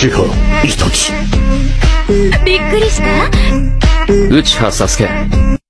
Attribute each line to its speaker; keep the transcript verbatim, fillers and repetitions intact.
Speaker 1: 千葉イタチ。
Speaker 2: びっくりした？
Speaker 3: 内葉サスケ。